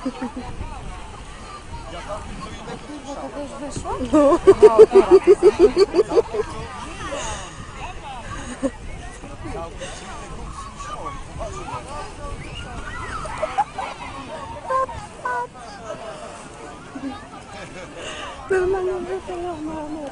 Bo to już wyszło? No. No, teraz. Normalnie wypalona,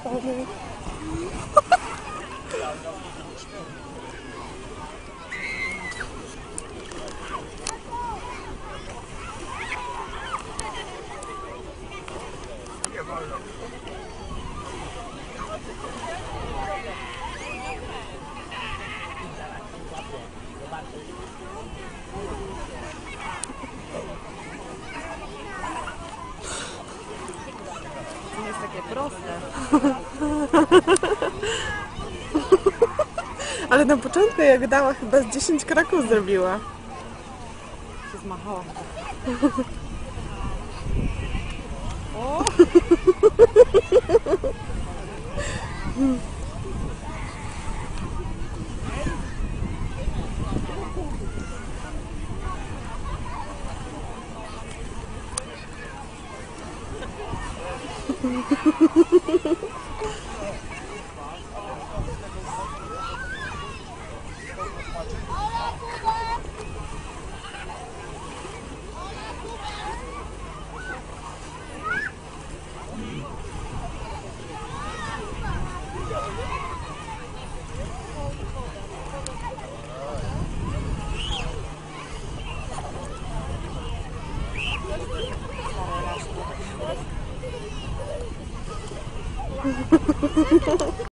To jest takie proste. Ale na początku jak dała, chyba z 10 kroków zrobiła. Się zmachała. O!